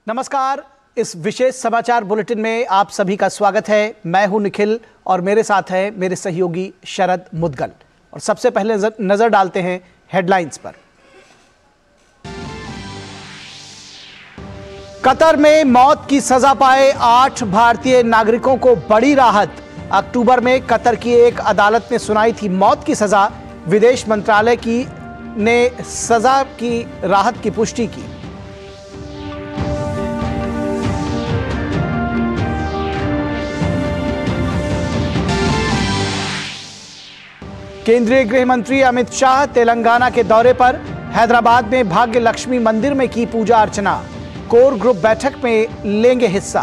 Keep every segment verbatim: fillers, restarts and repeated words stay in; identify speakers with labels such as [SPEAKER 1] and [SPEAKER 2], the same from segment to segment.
[SPEAKER 1] नमस्कार, इस विशेष समाचार बुलेटिन में आप सभी का स्वागत है। मैं हूं निखिल और मेरे साथ है मेरे सहयोगी शरद मुदगल। और सबसे पहले नजर डालते हैं हेडलाइंस पर। कतर में मौत की सजा पाए आठ भारतीय नागरिकों को बड़ी राहत। अक्टूबर में कतर की एक अदालत ने सुनाई थी मौत की सजा। विदेश मंत्रालय की ने सजा की राहत की पुष्टि की। केंद्रीय गृह मंत्री अमित शाह तेलंगाना के दौरे पर। हैदराबाद में भाग्य लक्ष्मी मंदिर में की पूजा अर्चना। कोर ग्रुप बैठक में लेंगे हिस्सा।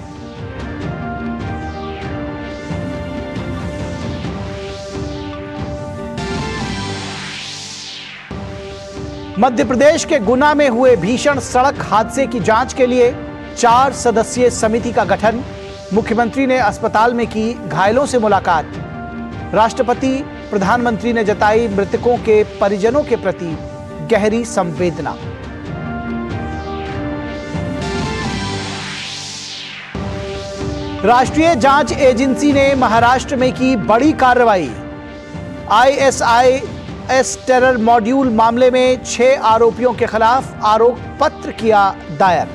[SPEAKER 1] मध्य प्रदेश के गुना में हुए भीषण सड़क हादसे की जांच के लिए चार सदस्यीय समिति का गठन। मुख्यमंत्री ने अस्पताल में की घायलों से मुलाकात। राष्ट्रपति प्रधानमंत्री ने जताई मृतकों के परिजनों के प्रति गहरी संवेदना। राष्ट्रीय जांच एजेंसी ने महाराष्ट्र में की बड़ी कार्रवाई। आईएसआईएस टेरर मॉड्यूल मामले में छह आरोपियों के खिलाफ आरोप पत्र किया दायर।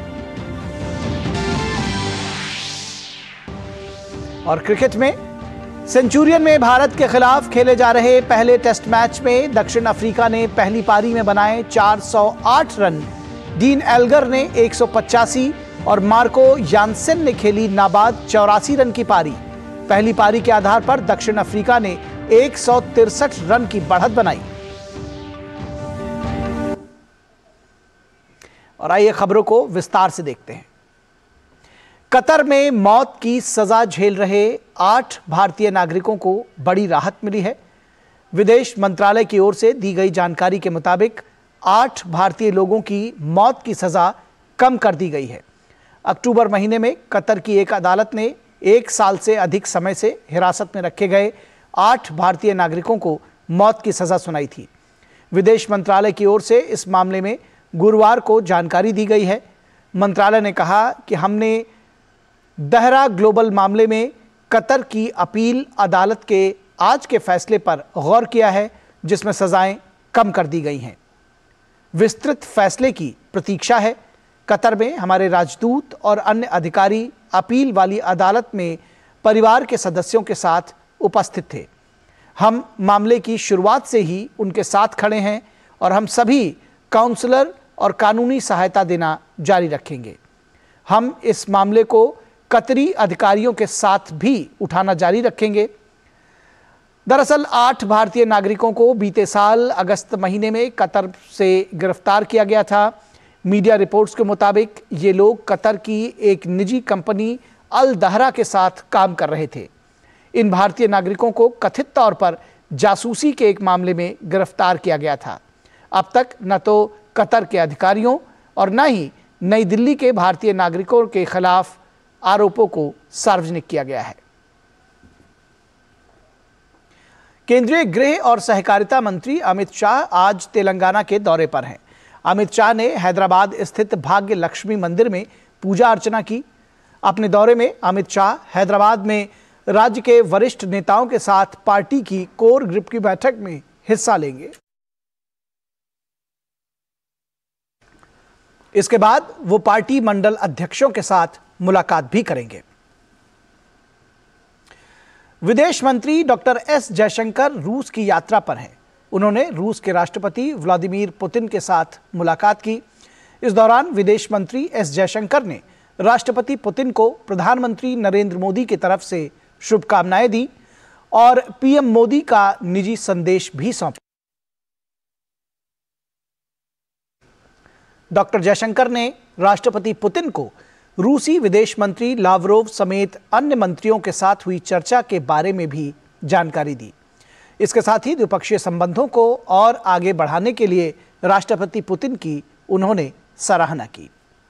[SPEAKER 1] और क्रिकेट में सेंचुरियन में भारत के खिलाफ खेले जा रहे पहले टेस्ट मैच में दक्षिण अफ्रीका ने पहली पारी में बनाए चार सौ आठ रन। डीन एल्गर ने एक सौ पचासी और मार्को यानसेन ने खेली नाबाद चौरासी रन की पारी। पहली पारी के आधार पर दक्षिण अफ्रीका ने एक सौ तिरसठ रन की बढ़त बनाई। और आइए खबरों को विस्तार से देखते हैं। कतर में मौत की सजा झेल रहे आठ भारतीय नागरिकों को बड़ी राहत मिली है। विदेश मंत्रालय की ओर से दी गई जानकारी के मुताबिक आठ भारतीय लोगों की मौत की सजा कम कर दी गई है। अक्टूबर महीने में कतर की एक अदालत ने एक साल से अधिक समय से हिरासत में रखे गए आठ भारतीय नागरिकों को मौत की सजा सुनाई थी। विदेश मंत्रालय की ओर से इस मामले में गुरुवार को जानकारी दी गई है। मंत्रालय ने कहा कि हमने दहरा ग्लोबल मामले में कतर की अपील अदालत के आज के फैसले पर गौर किया है, जिसमें सजाएं कम कर दी गई हैं। विस्तृत फैसले की प्रतीक्षा है। कतर में हमारे राजदूत और अन्य अधिकारी अपील वाली अदालत में परिवार के सदस्यों के साथ उपस्थित थे। हम मामले की शुरुआत से ही उनके साथ खड़े हैं और हम सभी काउंसलर और कानूनी सहायता देना जारी रखेंगे। हम इस मामले को कतरी अधिकारियों के साथ भी उठाना जारी रखेंगे। दरअसल आठ भारतीय नागरिकों को बीते साल अगस्त महीने में कतर से गिरफ्तार किया गया था। मीडिया रिपोर्ट्स के मुताबिक ये लोग कतर की एक निजी कंपनी अल दहरा के साथ काम कर रहे थे। इन भारतीय नागरिकों को कथित तौर पर जासूसी के एक मामले में गिरफ्तार किया गया था। अब तक न तो कतर के अधिकारियों और न ही नई दिल्ली के भारतीय नागरिकों के खिलाफ आरोपों को सार्वजनिक किया गया है। केंद्रीय गृह और सहकारिता मंत्री अमित शाह आज तेलंगाना के दौरे पर हैं। अमित शाह ने हैदराबाद स्थित भाग्य लक्ष्मी मंदिर में पूजा अर्चना की। अपने दौरे में अमित शाह हैदराबाद में राज्य के वरिष्ठ नेताओं के साथ पार्टी की कोर ग्रुप की बैठक में हिस्सा लेंगे। इसके बाद वो पार्टी मंडल अध्यक्षों के साथ मुलाकात भी करेंगे। विदेश मंत्री डॉक्टर एस जयशंकर रूस की यात्रा पर हैं। उन्होंने रूस के राष्ट्रपति व्लादिमीर पुतिन के साथ मुलाकात की। इस दौरान विदेश मंत्री एस जयशंकर ने राष्ट्रपति पुतिन को प्रधानमंत्री नरेंद्र मोदी की तरफ से शुभकामनाएं दी और पीएम मोदी का निजी संदेश भी सौंपा। डॉक्टर जयशंकर ने राष्ट्रपति पुतिन को रूसी विदेश मंत्री लावरोव समेत अन्य मंत्रियों के साथ हुई चर्चा के बारे में भी जानकारी दी। इसके साथ ही द्विपक्षीय संबंधों को और आगे बढ़ाने के लिए राष्ट्रपति पुतिन की उन्होंने सराहना की।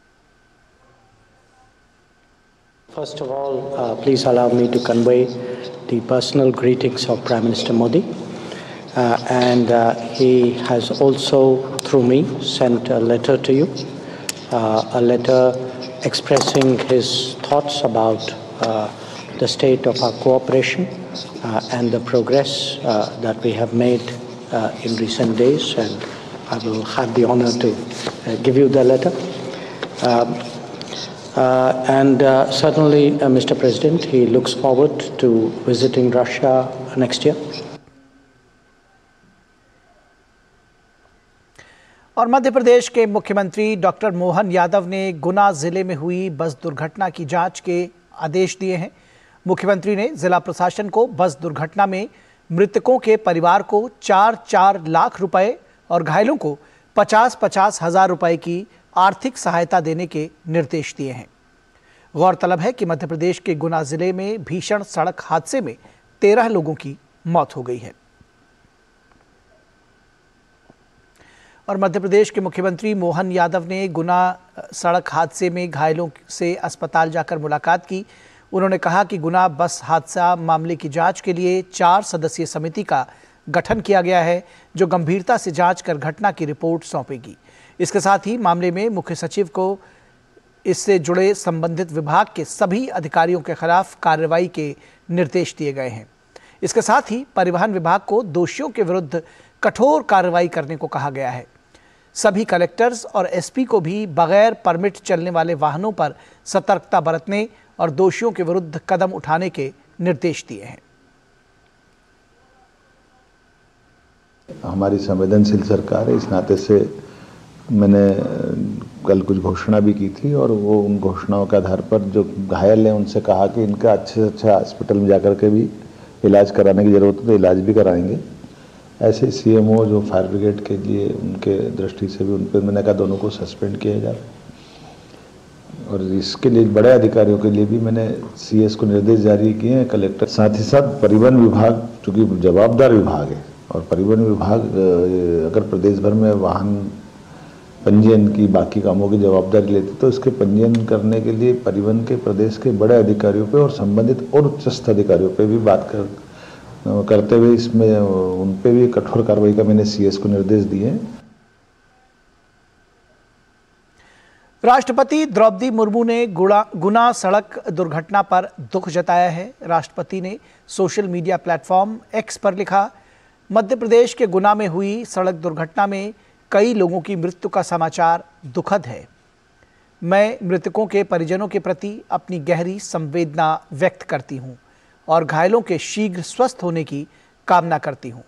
[SPEAKER 2] First of all, uh, please allow me to convey the personal greetings of Prime Minister Modi. Uh, and uh, he has also, through me, sent a letter to you, uh, a letter expressing his thoughts about uh, the state of our cooperation uh, and the progress uh, that we have made uh, in recent days, and I will have the honor to uh, give you the letter. Um, uh, and uh, certainly, uh, Mister President, he looks forward to visiting Russia next year.
[SPEAKER 1] और मध्य प्रदेश के मुख्यमंत्री doctor Mohan Yadav ने गुना जिले में हुई बस दुर्घटना की जांच के आदेश दिए हैं। मुख्यमंत्री ने जिला प्रशासन को बस दुर्घटना में मृतकों के परिवार को चार चार लाख रुपए और घायलों को पचास पचास हजार रुपए की आर्थिक सहायता देने के निर्देश दिए हैं। गौरतलब है कि मध्य प्रदेश के गुना जिले में भीषण सड़क हादसे में तेरह लोगों की मौत हो गई है। और मध्य प्रदेश के मुख्यमंत्री मोहन यादव ने गुना सड़क हादसे में घायलों से अस्पताल जाकर मुलाकात की। उन्होंने कहा कि गुना बस हादसा मामले की जांच के लिए चार सदस्यीय समिति का गठन किया गया है, जो गंभीरता से जांच कर घटना की रिपोर्ट सौंपेगी। इसके साथ ही मामले में मुख्य सचिव को इससे जुड़े संबंधित विभाग के सभी अधिकारियों के खिलाफ कार्रवाई के निर्देश दिए गए हैं। इसके साथ ही परिवहन विभाग को दोषियों के विरुद्ध कठोर कार्रवाई करने को कहा गया है। सभी कलेक्टर्स और एसपी को भी बगैर परमिट चलने वाले वाहनों पर सतर्कता बरतने और दोषियों के विरुद्ध कदम उठाने के निर्देश दिए हैं।
[SPEAKER 3] हमारी संवेदनशील सरकार है, इस नाते से मैंने कल कुछ घोषणा भी की थी और वो उन घोषणाओं के आधार पर जो घायल हैं उनसे कहा कि इनका अच्छे से अच्छा हॉस्पिटल में जाकर के भी इलाज कराने की ज़रूरत है तो इलाज भी कराएंगे। ऐसे सीएमओ जो फायर ब्रिगेड के लिए उनके दृष्टि से भी उन पर मैंने कहा दोनों को सस्पेंड किया जाए। और इसके लिए बड़े अधिकारियों के लिए भी मैंने सीएस को निर्देश जारी किए हैं, कलेक्टर। साथ ही साथ परिवहन विभाग चूँकि जवाबदार विभाग है और परिवहन विभाग अगर प्रदेश भर में वाहन पंजीयन की बाकी कामों की जवाबदारी लेते तो इसके पंजीयन करने के लिए परिवहन के प्रदेश के बड़े अधिकारियों पे और संबंधित और उच्चस्थ अधिकारियों पे भी बात कर करते हुए इसमें उन पे भी कठोर कार्रवाई का मैंने सीएस को निर्देश दिए हैं।
[SPEAKER 1] राष्ट्रपति द्रौपदी मुर्मू ने गुना गुना सड़क दुर्घटना पर दुख जताया है। राष्ट्रपति ने सोशल मीडिया प्लेटफॉर्म एक्स पर लिखा, मध्य प्रदेश के गुना में हुई सड़क दुर्घटना में कई लोगों की मृत्यु का समाचार दुखद है। मैं मृतकों के परिजनों के प्रति अपनी गहरी संवेदना व्यक्त करती हूं और घायलों के शीघ्र स्वस्थ होने की कामना करती हूं।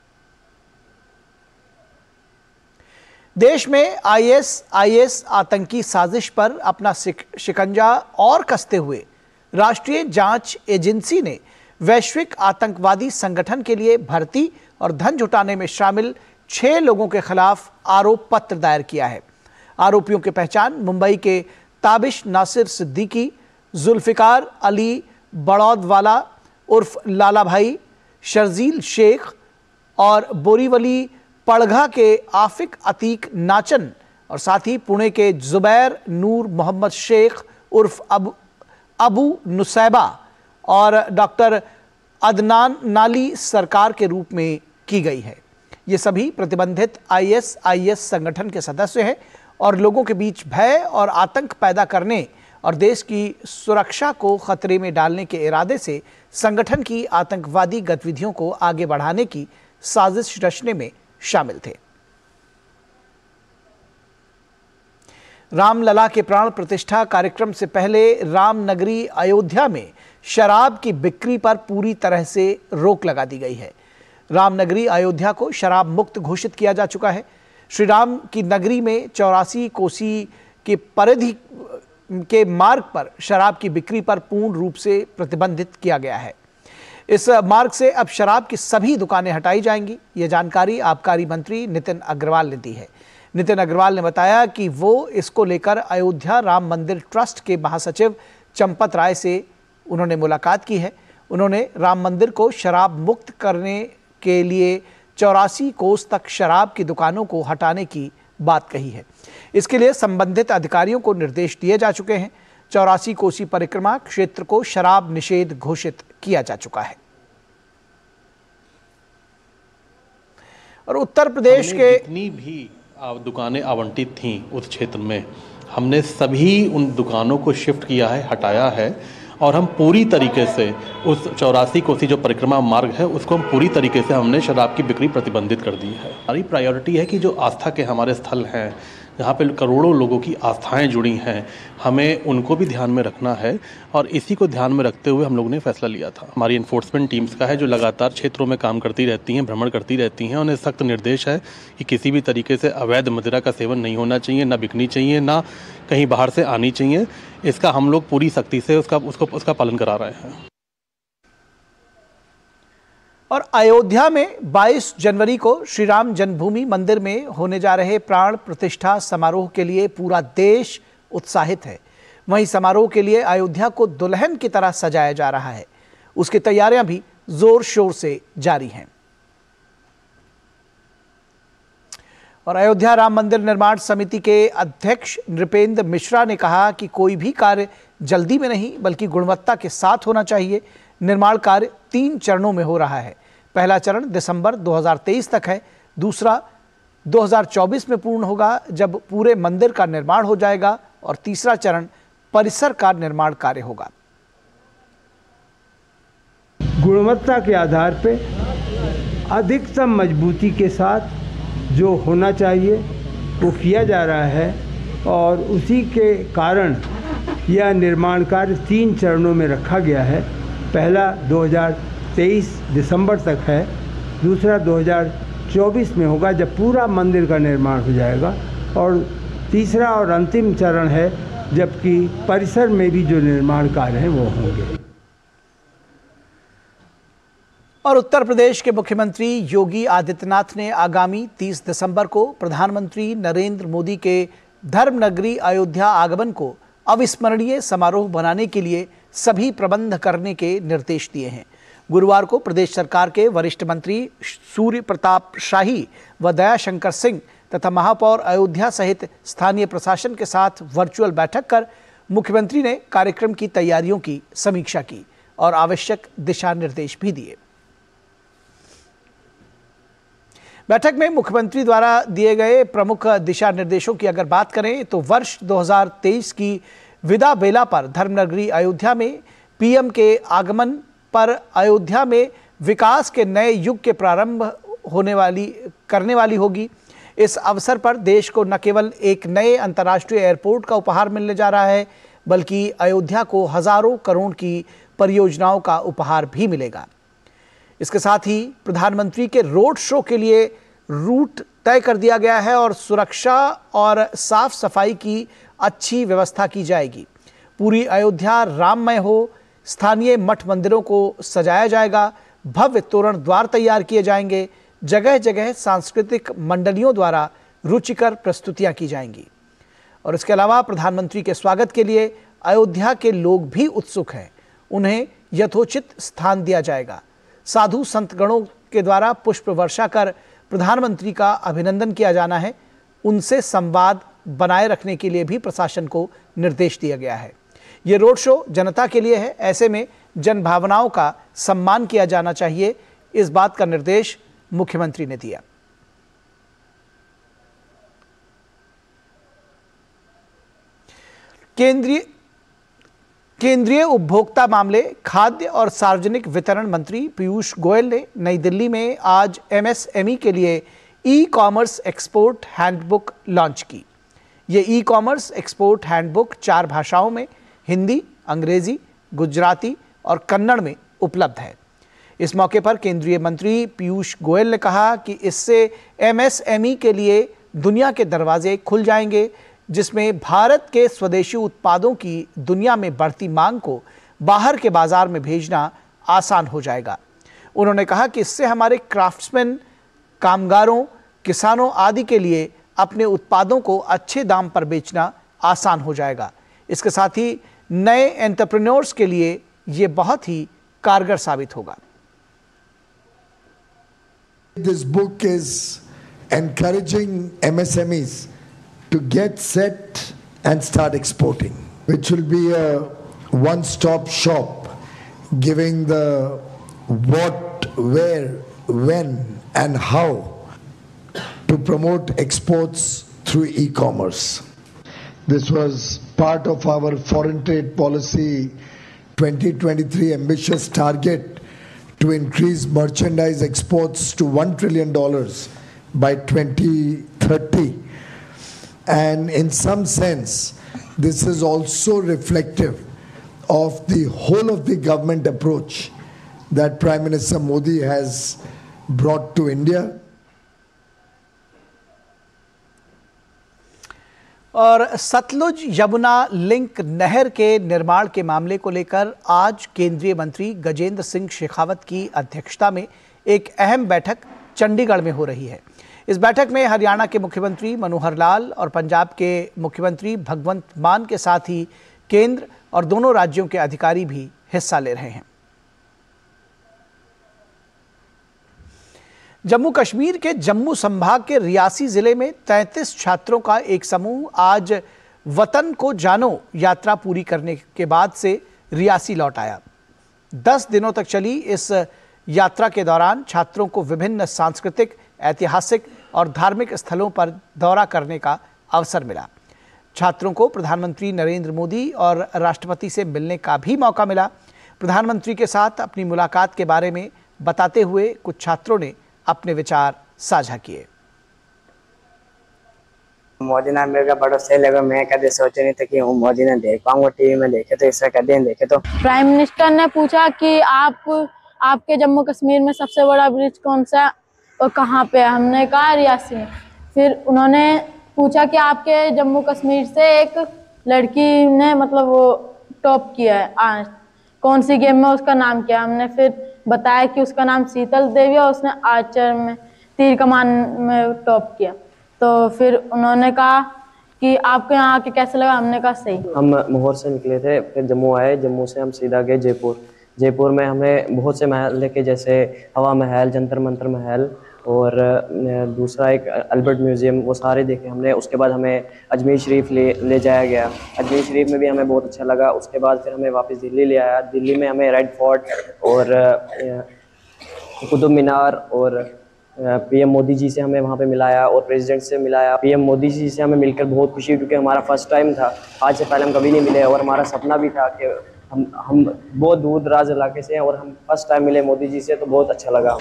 [SPEAKER 1] देश में आईएस आईएस आतंकी साजिश पर अपना शिकंजा और कसते हुए राष्ट्रीय जांच एजेंसी ने वैश्विक आतंकवादी संगठन के लिए भर्ती और धन जुटाने में शामिल छह लोगों के खिलाफ आरोप पत्र दायर किया है। आरोपियों की पहचान मुंबई के ताबिश नासिर सिद्दीकी, जुल्फिकार अली बड़ौदवाला उर्फ लाला भाई, शर्जील शेख और बोरीवली पड़घा के आफिक अतीक नाचन और साथ ही पुणे के जुबैर नूर मोहम्मद शेख उर्फ अबू अबू नुसैबा और डॉक्टर अदनान नाली सरकार के रूप में की गई है। ये सभी प्रतिबंधित आईएस आईएस संगठन के सदस्य हैं और लोगों के बीच भय और आतंक पैदा करने और देश की सुरक्षा को खतरे में डालने के इरादे से संगठन की आतंकवादी गतिविधियों को आगे बढ़ाने की साजिश रचने में शामिल थे। रामलला के प्राण प्रतिष्ठा कार्यक्रम से पहले रामनगरी अयोध्या में शराब की बिक्री पर पूरी तरह से रोक लगा दी गई है। रामनगरी अयोध्या को शराब मुक्त घोषित किया जा चुका है। श्री राम की नगरी में चौरासी कोसी के परिधि के मार्ग पर शराब की बिक्री पर पूर्ण रूप से प्रतिबंधित किया गया है। इस मार्ग से अब शराब की सभी दुकानें हटाई जाएंगी। ये जानकारी आबकारी मंत्री नितिन अग्रवाल ने दी है। नितिन अग्रवाल ने बताया कि वो इसको लेकर अयोध्या राम मंदिर ट्रस्ट के महासचिव चंपत राय से उन्होंने मुलाकात की है। उन्होंने राम मंदिर को शराब मुक्त करने के लिए चौरासी कोस तक शराब की दुकानों को हटाने की बात कही है। इसके लिए संबंधित अधिकारियों को निर्देश दिए जा चुके हैं। चौरासी कोसी परिक्रमा क्षेत्र को शराब निषेध घोषित किया जा चुका है। और उत्तर प्रदेश के
[SPEAKER 4] जितनी भी दुकानें आवंटित थीं उस क्षेत्र में, हमने सभी उन दुकानों को शिफ्ट किया है, हटाया है और हम पूरी तरीके से उस चौरासी कोसी जो परिक्रमा मार्ग है उसको हम पूरी तरीके से हमने शराब की बिक्री प्रतिबंधित कर दी है। हमारी प्रायोरिटी है कि जो आस्था के हमारे स्थल हैं, जहाँ पे करोड़ों लोगों की आस्थाएं जुड़ी हैं, हमें उनको भी ध्यान में रखना है और इसी को ध्यान में रखते हुए हम लोगों ने फैसला लिया था। हमारी इन्फोर्समेंट टीम्स का है जो लगातार क्षेत्रों में काम करती रहती हैं, भ्रमण करती रहती हैं। उन्हें सख्त निर्देश है कि किसी भी तरीके से अवैध मदिरा का सेवन नहीं होना चाहिए, ना बिकनी चाहिए, ना कहीं बाहर से आनी चाहिए। इसका हम लोग पूरी सख्ती से उसका उसको उसका पालन करा रहे हैं।
[SPEAKER 1] और अयोध्या में बाईस जनवरी को श्री राम जन्मभूमि मंदिर में होने जा रहे प्राण प्रतिष्ठा समारोह के लिए पूरा देश उत्साहित है। वहीं समारोह के लिए अयोध्या को दुल्हन की तरह सजाया जा रहा है। उसकी तैयारियां भी जोर शोर से जारी हैं। और अयोध्या राम मंदिर निर्माण समिति के अध्यक्ष नृपेंद्र मिश्रा ने कहा कि कोई भी कार्य जल्दी में नहीं बल्कि गुणवत्ता के साथ होना चाहिए। निर्माण कार्य तीन चरणों में हो रहा है। पहला चरण दिसंबर दो हज़ार तेईस तक है, दूसरा दो हज़ार चौबीस में पूर्ण होगा जब पूरे मंदिर का निर्माण हो जाएगा और तीसरा चरण परिसर का निर्माण कार्य होगा।
[SPEAKER 5] गुणवत्ता के आधार पे अधिकतम मजबूती के साथ जो होना चाहिए वो किया जा रहा है और उसी के कारण यह निर्माण कार्य तीन चरणों में रखा गया है। पहला दो हज़ार तेईस दिसंबर तक है, दूसरा दो हज़ार चौबीस में होगा जब पूरा मंदिर का निर्माण हो जाएगा और तीसरा और अंतिम चरण है जबकि परिसर में भी जो निर्माण कार्य हैं वो होंगे।
[SPEAKER 1] और उत्तर प्रदेश के मुख्यमंत्री योगी आदित्यनाथ ने आगामी तीस दिसंबर को प्रधानमंत्री नरेंद्र मोदी के धर्मनगरी अयोध्या आगमन को अविस्मरणीय समारोह बनाने के लिए सभी प्रबंध करने के निर्देश दिए हैं। गुरुवार को प्रदेश सरकार के वरिष्ठ मंत्री सूर्य प्रताप शाही व दयाशंकर सिंह तथा महापौर अयोध्या सहित स्थानीय प्रशासन के साथ वर्चुअल बैठक कर मुख्यमंत्री ने कार्यक्रम की तैयारियों की समीक्षा की और आवश्यक दिशा निर्देश भी दिए। बैठक में मुख्यमंत्री द्वारा दिए गए प्रमुख दिशा निर्देशों की अगर बात करें तो वर्ष दो हज़ार तेईस की विदा बेला पर धर्मनगरी अयोध्या में पीएम के आगमन पर अयोध्या में विकास के नए युग के प्रारंभ होने वाली करने वाली होगी। इस अवसर पर देश को न केवल एक नए अंतर्राष्ट्रीय एयरपोर्ट का उपहार मिलने जा रहा है बल्कि अयोध्या को हजारों करोड़ की परियोजनाओं का उपहार भी मिलेगा। इसके साथ ही प्रधानमंत्री के रोड शो के लिए रूट तय कर दिया गया है और सुरक्षा और साफ सफाई की अच्छी व्यवस्था की जाएगी। पूरी अयोध्या राममय हो, स्थानीय मठ मंदिरों को सजाया जाएगा, भव्य तोरण द्वार तैयार किए जाएंगे, जगह जगह सांस्कृतिक मंडलियों द्वारा रुचिकर प्रस्तुतियां की जाएंगी। और इसके अलावा प्रधानमंत्री के स्वागत के लिए अयोध्या के लोग भी उत्सुक हैं। उन्हें यथोचित स्थान दिया जाएगा। साधु संतगणों के द्वारा पुष्प वर्षा कर प्रधानमंत्री का अभिनंदन किया जाना है। उनसे संवाद बनाए रखने के लिए भी प्रशासन को निर्देश दिया गया है। ये रोड शो जनता के लिए है, ऐसे में जन भावनाओं का सम्मान किया जाना चाहिए। इस बात का निर्देश मुख्यमंत्री ने दिया। केंद्रीय केंद्रीय उपभोक्ता मामले, खाद्य और सार्वजनिक वितरण मंत्री पीयूष गोयल ने नई दिल्ली में आज एमएसएमई के लिए e commerce export handbook launch की। ये ई कॉमर्स एक्सपोर्ट हैंडबुक चार भाषाओं में हिंदी, अंग्रेजी, गुजराती और कन्नड़ में उपलब्ध है। इस मौके पर केंद्रीय मंत्री पीयूष गोयल ने कहा कि इससे एमएसएमई के लिए दुनिया के दरवाजे खुल जाएंगे, जिसमें भारत के स्वदेशी उत्पादों की दुनिया में बढ़ती मांग को बाहर के बाजार में भेजना आसान हो जाएगा। उन्होंने कहा कि इससे हमारे क्राफ्ट्समैन, कामगारों, किसानों आदि के लिए अपने उत्पादों को अच्छे दाम पर बेचना आसान हो जाएगा। इसके साथ ही नए एंटरप्रेन्योर्स के लिए ये बहुत ही कारगर साबित होगा।
[SPEAKER 6] This book is encouraging M S M Es to get set and start exporting, which will be a one-stop shop, giving the what, where, when and how to promote exports through e-commerce. This was part of our foreign trade policy twenty twenty-three ambitious target to increase merchandise exports to one trillion dollars by twenty thirty. And in some sense, this is also reflective of the whole of the government approach that Prime Minister Modi has brought to India.
[SPEAKER 1] और Sutlej Yamuna link नहर के निर्माण के मामले को लेकर आज केंद्रीय मंत्री गजेंद्र सिंह शेखावत की अध्यक्षता में एक अहम बैठक चंडीगढ़ में हो रही है। इस बैठक में हरियाणा के मुख्यमंत्री मनोहर लाल और पंजाब के मुख्यमंत्री भगवंत मान के साथ ही केंद्र और दोनों राज्यों के अधिकारी भी हिस्सा ले रहे हैं। जम्मू कश्मीर के जम्मू संभाग के रियासी जिले में तैंतीस छात्रों का एक समूह आज वतन को जानो यात्रा पूरी करने के बाद से रियासी लौट आया। दस दिनों तक चली इस यात्रा के दौरान छात्रों को विभिन्न सांस्कृतिक, ऐतिहासिक और धार्मिक स्थलों पर दौरा करने का अवसर मिला। छात्रों को प्रधानमंत्री नरेंद्र मोदी और राष्ट्रपति से मिलने का भी मौका मिला। प्रधानमंत्री के साथ अपनी मुलाकात के बारे में बताते हुए कुछ छात्रों ने अपने विचार साझा किए।
[SPEAKER 7] मोदी ने मेरे को बड़ा सही लगा। मैं कभी सोचा नहीं था कि हूँ मोदी ने देख पाऊंगा। टीवी में देखे तो इससे कभी नहीं देखे। तो
[SPEAKER 8] प्राइम मिनिस्टर ने पूछा कि आप आपके जम्मू कश्मीर में सबसे बड़ा ब्रिज कौन सा और कहाँ पे है। हमने कहा रियासी में। फिर उन्होंने पूछा कि आपके जम्मू कश्मीर से एक लड़की ने मतलब वो टॉप किया है आज कौन सी गेम में, उसका नाम क्या। हमने फिर बताया कि उसका नाम शीतल देवी है और उसने आर्चर में तीर कमान में टॉप किया। तो फिर उन्होंने कहा कि आपको यहाँ आके कैसे लगा। हमने कहा सही।
[SPEAKER 7] हम माहौर से निकले थे, फिर जम्मू आए। जम्मू से हम सीधा गए जयपुर। जयपुर में हमें बहुत से महल देखे, जैसे हवा महल, जंतर मंतर महल और दूसरा एक अल्बर्ट म्यूजियम, वो सारे देखे हमने। उसके बाद हमें अजमेर शरीफ ले ले जाया गया। अजमेर शरीफ में भी हमें बहुत अच्छा लगा। उसके बाद फिर हमें वापस दिल्ली ले आया। दिल्ली में हमें रेड फोर्ट और कुतुब मीनार और पीएम मोदी जी से हमें वहाँ पे मिलाया और प्रेसिडेंट से मिलाया। पीएम मोदी जी से हमें मिलकर बहुत खुशी, क्योंकि हमारा फर्स्ट टाइम था। आज से पहले हम कभी नहीं मिले और हमारा सपना भी था कि हम हम बहुत दूर दराज इलाके से हैं और हम फर्स्ट टाइम मिले मोदी जी से, तो बहुत अच्छा लगा।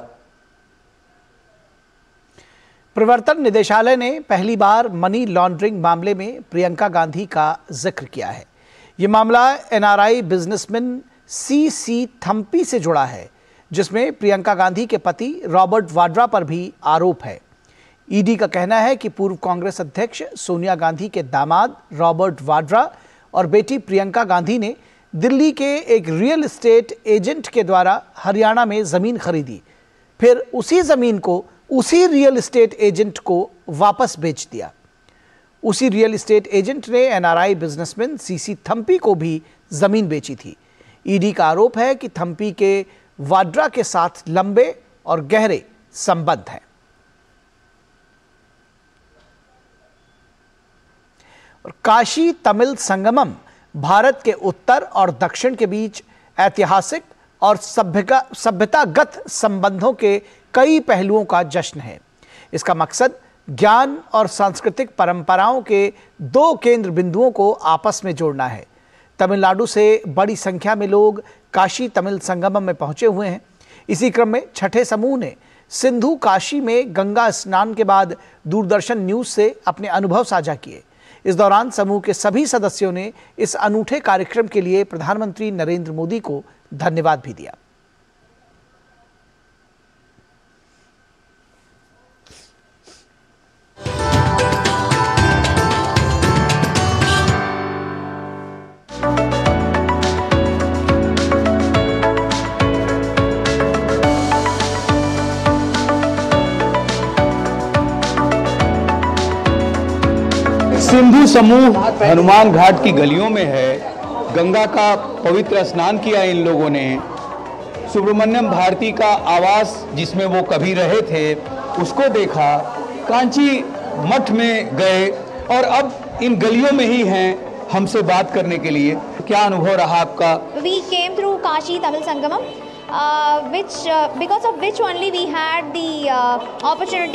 [SPEAKER 1] प्रवर्तन निदेशालय ने पहली बार मनी लॉन्ड्रिंग मामले में प्रियंका गांधी का जिक्र किया है। ये मामला NRI businessman C C Thampi से जुड़ा है, जिसमें प्रियंका गांधी के पति रॉबर्ट वाड्रा पर भी आरोप है। ईडी का कहना है कि पूर्व कांग्रेस अध्यक्ष सोनिया गांधी के दामाद रॉबर्ट वाड्रा और बेटी प्रियंका गांधी ने दिल्ली के एक रियल एस्टेट एजेंट के द्वारा हरियाणा में जमीन खरीदी, फिर उसी जमीन को उसी रियल एस्टेट एजेंट को वापस बेच दिया। उसी रियल एस्टेट एजेंट ने एनआरआई बिजनेसमैन सीसी थम्पी को भी जमीन बेची थी। ईडी का आरोप है कि थम्पी के वाड्रा के साथ लंबे और गहरे संबंध हैं। और काशी तमिल संगमम भारत के उत्तर और दक्षिण के बीच ऐतिहासिक और सभ्यता सभ्यतागत संबंधों के कई पहलुओं का जश्न है। इसका मकसद ज्ञान और सांस्कृतिक परंपराओं के दो केंद्र बिंदुओं को आपस में जोड़ना है। तमिलनाडु से बड़ी संख्या में लोग काशी तमिल संगमम में पहुंचे हुए हैं। इसी क्रम में छठे समूह ने सिंधु काशी में गंगा स्नान के बाद दूरदर्शन न्यूज से अपने अनुभव साझा किए। इस दौरान समूह के सभी सदस्यों ने इस अनूठे कार्यक्रम के लिए प्रधानमंत्री नरेंद्र मोदी को धन्यवाद भी दिया।
[SPEAKER 9] सिंधु समूह हनुमान घाट की गलियों में है। गंगा का पवित्र स्नान किया इन लोगों ने। सुब्रमण्यम भारती का आवास जिसमें वो कभी रहे थे उसको देखा। कांची मठ में गए और अब इन गलियों में ही हैं हमसे बात करने के लिए। क्या अनुभव रहा आपका?
[SPEAKER 10] We came through Kashi Tamil Sangamam, uh, which uh, because of which only we had the uh, opportunity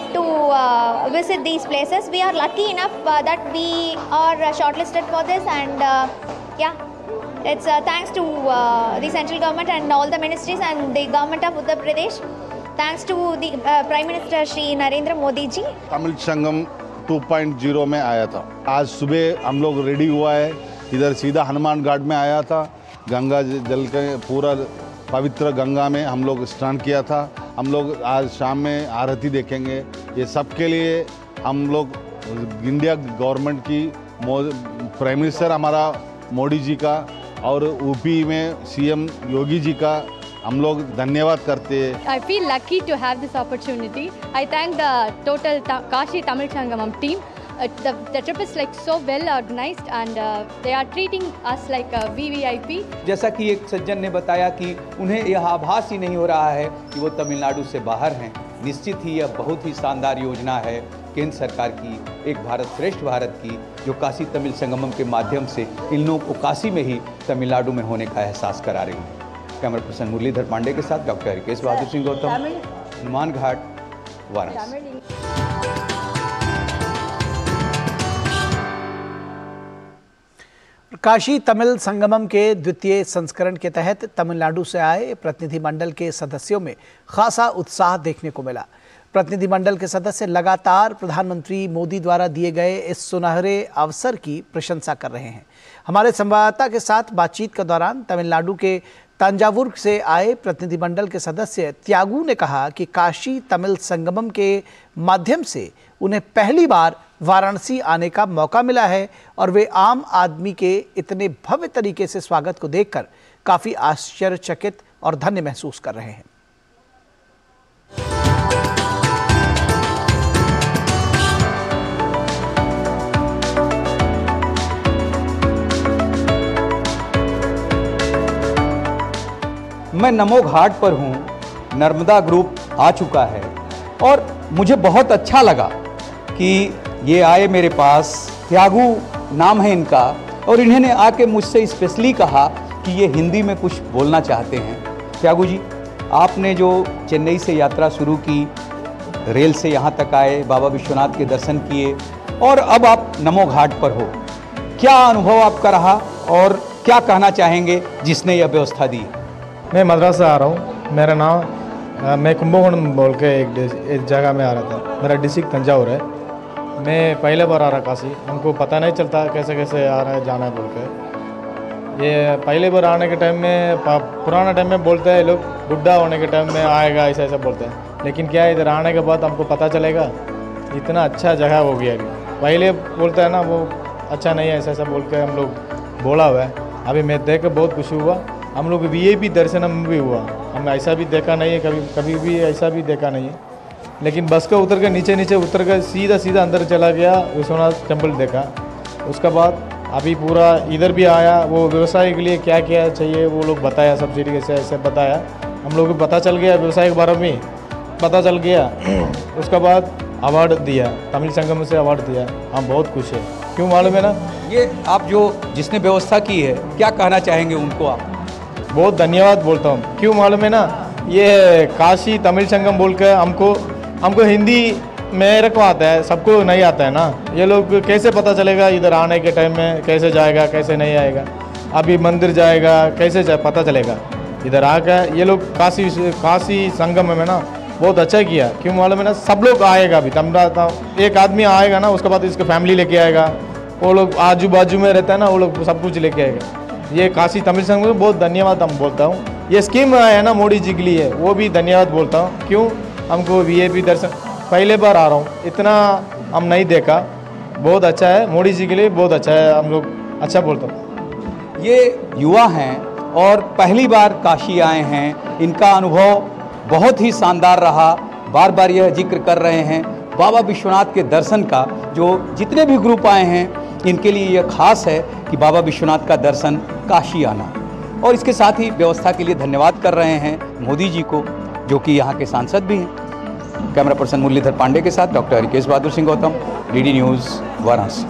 [SPEAKER 10] to uh, visit these places. We are lucky enough uh, that we are uh, shortlisted for this, and uh, yeah, it's uh, thanks to uh, the central government and all the ministries and the government of Uttar Pradesh. Thanks to the uh, Prime Minister Shri Narendra Modi ji.
[SPEAKER 11] Tamil Sangam two point zero में आया था। आज सुबह हम लोग ready हुआ है, इधर सीधा हनुमान घाट में आया था। गंगा जल के पूरा पवित्र गंगा में हम लोग स्नान किया था। हम लोग आज शाम में आरती देखेंगे। ये सबके लिए हम लोग इंडिया गवर्नमेंट की, प्राइम मिनिस्टर हमारा मोदी जी का और यूपी में सीएम योगी जी का हम लोग धन्यवाद करते हैं।
[SPEAKER 12] I feel lucky to have this opportunity. I thank the total Kashi Tamil Sangamam team. Uh, the, the trip is like so well organized, and uh, they are treating us like a V V I P.
[SPEAKER 9] जैसा कि एक सज्जन ने बताया कि उन्हें यह आभास ही नहीं हो रहा है कि वो तमिलनाडु से बाहर हैं। निश्चित ही यह बहुत ही शानदार योजना है केंद्र सरकार की, एक भारत श्रेष्ठ भारत की, जो काशी तमिल संगमम के माध्यम से इन लोगों को काशी में ही तमिलनाडु में होने का एहसास करा रही है। कैमरा पर्सन मुरलीधर पांडे के साथ डॉक्टर रिकेश बहादुर सिंह गौतम, हनुमान घाट, वाराणसी।
[SPEAKER 1] काशी तमिल संगमम के द्वितीय संस्करण के तहत तमिलनाडु से आए प्रतिनिधिमंडल के सदस्यों में खासा उत्साह देखने को मिला। प्रतिनिधिमंडल के सदस्य लगातार प्रधानमंत्री मोदी द्वारा दिए गए इस सुनहरे अवसर की प्रशंसा कर रहे हैं। हमारे संवाददाता के साथ बातचीत के दौरान तमिलनाडु के तंजावुर से आए प्रतिनिधिमंडल के सदस्य त्यागू ने कहा कि काशी तमिल संगमम के माध्यम से उन्हें पहली बार वाराणसी आने का मौका मिला है और वे आम आदमी के इतने भव्य तरीके से स्वागत को देखकर काफी आश्चर्यचकित और धन्य महसूस कर रहे हैं।
[SPEAKER 9] मैं नमो घाट पर हूँ, नर्मदा ग्रुप आ चुका है और मुझे बहुत अच्छा लगा कि ये आए मेरे पास। त्यागू नाम है इनका और इन्होंने आके मुझसे स्पेशली कहा कि ये हिंदी में कुछ बोलना चाहते हैं। त्यागू जी, आपने जो चेन्नई से यात्रा शुरू की, रेल से यहाँ तक आए, बाबा विश्वनाथ के दर्शन किए और अब आप नमो घाट पर हो, क्या अनुभव आपका रहा और क्या कहना चाहेंगे जिसने यह व्यवस्था दी?
[SPEAKER 13] मैं मद्रास से आ रहा हूँ। मेरा नाम मैं कुंभकोणम बोल के एक, एक जगह में आ रहा था। मेरा डिस्ट्रिक्ट तंजावुर है। मैं पहले बार आ रहा काशी। हमको पता नहीं चलता कैसे कैसे आ रहा है, जाना है बोल के। ये पहले बार आने के टाइम में, पुराना टाइम में बोलते हैं लोग, बुढ़ा होने के टाइम में आएगा, ऐसा ऐसा बोलते हैं। लेकिन क्या है, इधर आने के बाद हमको पता चलेगा इतना अच्छा जगह हो गया। अभी पहले बोलता है ना वो अच्छा नहीं है, ऐसा ऐसा बोल के हम लोग बोला हुआ है। अभी मैं देख के बहुत खुशी हुआ। हम लोग वी आई पी दर्शन भी हुआ, हम ऐसा भी देखा नहीं है, कभी कभी भी ऐसा भी देखा नहीं है। लेकिन बस का उतर के नीचे नीचे उतर कर सीधा सीधा अंदर चला गया, विश्वनाथ टेम्पल देखा। उसके बाद अभी पूरा इधर भी आया, वो व्यवसाय के लिए क्या क्या चाहिए वो लोग बताया, सब्सिडी कैसे ऐसे बताया। हम लोग को पता चल गया, व्यवसाय के बारे में पता चल गया। उसके बाद अवार्ड दिया, तमिल संगम से अवार्ड दिया। हम बहुत खुश है। क्यों मालूम है ना,
[SPEAKER 9] ये आप जो जिसने व्यवस्था की है, क्या कहना चाहेंगे उनको आप?
[SPEAKER 13] बहुत धन्यवाद बोलता हूँ। क्यों मालूम है ना, ये काशी तमिल संगम बोल कर हमको हमको हिंदी मेरे को आता है, सबको नहीं आता है ना। ये लोग कैसे पता चलेगा इधर आने के टाइम में कैसे जाएगा कैसे नहीं आएगा, अभी मंदिर जाएगा कैसे जाए पता चलेगा। इधर आकर ये लोग काशी काशी संगम में ना बहुत अच्छा किया। क्यों मालूम है ना, सब लोग आएगा। अभी तमिल एक आदमी आएगा ना, उसके बाद इसके फैमिली लेके आएगा, वो लोग आजू बाजू में रहता है ना, वो लोग सब कुछ लेके आएगा। ये काशी तमिल संगम में बहुत धन्यवाद हम बोलता हूँ। ये स्कीम है ना मोदी जी के लिए, वो भी धन्यवाद बोलता हूँ। क्यों, हमको वी आई पी दर्शन पहले बार आ रहा हूँ, इतना हम नहीं देखा। बहुत अच्छा है, मोदी जी के लिए बहुत अच्छा है, हम लोग अच्छा बोलता हूँ।
[SPEAKER 9] ये युवा हैं और पहली बार काशी आए हैं, इनका अनुभव बहुत ही शानदार रहा। बार बार यह जिक्र कर रहे हैं बाबा विश्वनाथ के दर्शन का। जो जितने भी ग्रुप आए हैं इनके लिए यह खास है कि बाबा विश्वनाथ का दर्शन काशी आना। और इसके साथ ही व्यवस्था के लिए धन्यवाद कर रहे हैं मोदी जी को, जो कि यहाँ के सांसद भी हैं। कैमरा पर्सन मुरलीधर पांडे के साथ doctor Rikesh Bahadur Singh Gautam, D D news, Varanasi.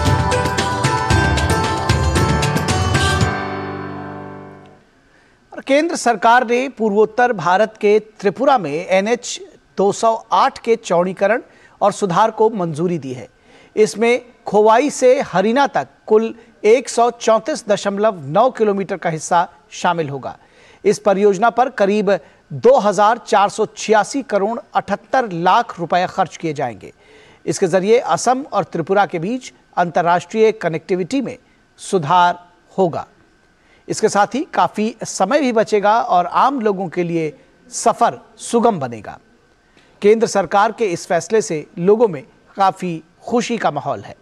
[SPEAKER 1] केंद्र सरकार ने पूर्वोत्तर भारत के त्रिपुरा में एन एच दो सौ आठ के चौड़ीकरण और सुधार को मंजूरी दी है। इसमें खोवाई से हरिना तक कुल एक सौ चौंतीस दशमलव नौ किलोमीटर का हिस्सा शामिल होगा। इस परियोजना पर करीब दो हजार चार सौ छियासी करोड़ अठहत्तर लाख रुपए खर्च किए जाएंगे। इसके जरिए असम और त्रिपुरा के बीच अंतर्राष्ट्रीय कनेक्टिविटी में सुधार होगा। इसके साथ ही काफी समय भी बचेगा और आम लोगों के लिए सफर सुगम बनेगा। केंद्र सरकार के इस फैसले से लोगों में काफी खुशी का माहौल है।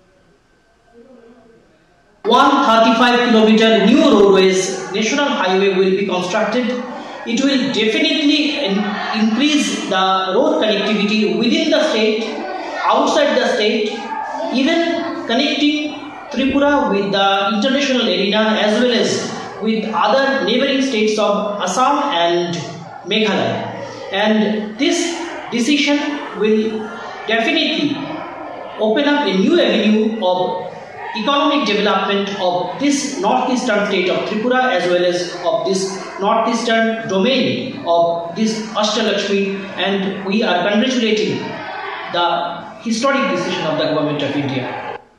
[SPEAKER 14] one hundred thirty-five kilometer new roadways national highway will be constructed. It will definitely in increase the road connectivity within the state, outside the state, even connecting Tripura with the international arena as well as with other neighboring states of Assam and Meghalaya. And this decision will definitely open up a new avenue of economic development of this northeastern state of Tripura as well as of this northeastern domain of this Ashtalakshmi, and we are congratulating the historic decision of the government of India.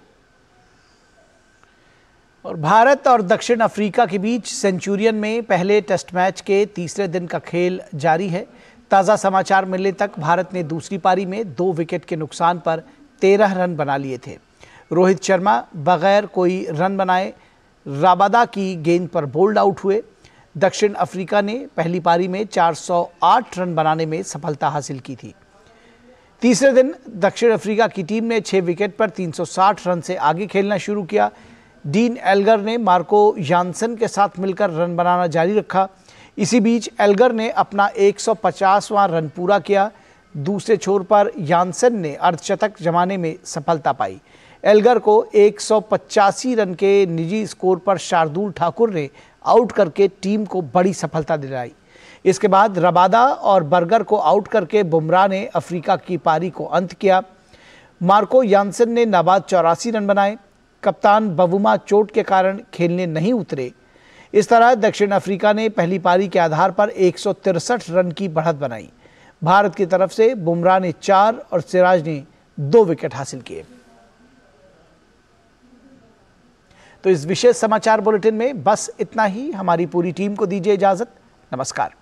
[SPEAKER 1] और भारत और दक्षिण Africa के बीच Centurion में पहले test match के तीसरे दिन का खेल जारी है। ताज़ा समाचार मिलने तक भारत ने दूसरी पारी में दो विकेट के नुकसान पर तेरह रन बना लिए थे। रोहित शर्मा बगैर कोई रन बनाए राबादा की गेंद पर बोल्ड आउट हुए। दक्षिण अफ्रीका ने पहली पारी में चार सौ आठ रन बनाने में सफलता हासिल की थी। तीसरे दिन दक्षिण अफ्रीका की टीम ने छह विकेट पर तीन सौ साठ रन से आगे खेलना शुरू किया। डीन एल्गर ने मार्को यानसन के साथ मिलकर रन बनाना जारी रखा। इसी बीच एल्गर ने अपना एक सौ पचासवां रन पूरा किया। दूसरे छोर पर यानसन ने अर्धशतक जमाने में सफलता पाई। एल्गर को एक सौ पचासी रन के निजी स्कोर पर शार्दुल ठाकुर ने आउट करके टीम को बड़ी सफलता दिलाई। इसके बाद रबादा और बर्गर को आउट करके बुमराह ने अफ्रीका की पारी को अंत किया। मार्को यानसन ने नाबाद चौरासी रन बनाए। कप्तान बवुमा चोट के कारण खेलने नहीं उतरे। इस तरह दक्षिण अफ्रीका ने पहली पारी के आधार पर एक सौ तिरसठ रन की बढ़त बनाई। भारत की तरफ से बुमराह ने चार और सिराज ने दो विकेट हासिल किए। तो इस विशेष समाचार बुलेटिन में बस इतना ही। हमारी पूरी टीम को दीजिए इजाजत। नमस्कार।